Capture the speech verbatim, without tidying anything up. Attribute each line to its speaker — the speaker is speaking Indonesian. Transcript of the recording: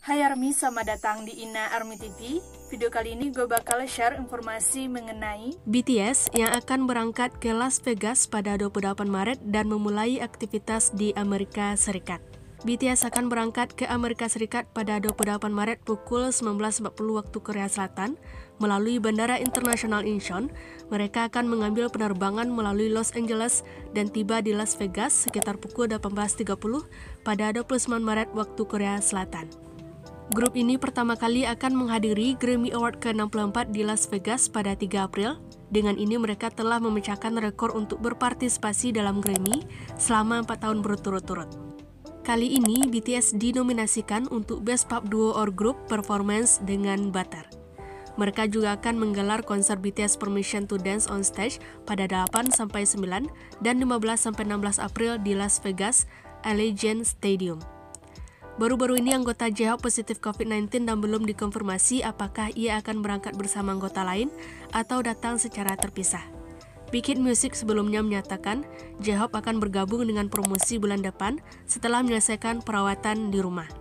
Speaker 1: Hai Army, selamat datang di Ina Army T V. Video kali ini gue bakal share informasi mengenai
Speaker 2: B T S yang akan berangkat ke Las Vegas pada dua puluh delapan Maret dan memulai aktivitas di Amerika Serikat. B T S akan berangkat ke Amerika Serikat pada dua puluh delapan Maret pukul sembilan belas empat puluh waktu Korea Selatan melalui Bandara Internasional Incheon. Mereka akan mengambil penerbangan melalui Los Angeles dan tiba di Las Vegas sekitar pukul delapan belas tiga puluh pada dua puluh sembilan Maret waktu Korea Selatan. Grup ini pertama kali akan menghadiri Grammy Award ke enam puluh empat di Las Vegas pada tiga April. Dengan ini mereka telah memecahkan rekor untuk berpartisipasi dalam Grammy selama empat tahun berturut-turut. Kali ini B T S dinominasikan untuk Best Pop Duo or Group Performance dengan Butter. Mereka juga akan menggelar konser B T S Permission to Dance on Stage pada delapan sampai sembilan dan lima belas sampai enam belas April di Las Vegas Allegiant Stadium. Baru-baru ini anggota J-Hope positif covid sembilan belas dan belum dikonfirmasi apakah ia akan berangkat bersama anggota lain atau datang secara terpisah. Big Hit Music sebelumnya menyatakan J-Hope akan bergabung dengan promosi bulan depan setelah menyelesaikan perawatan di rumah.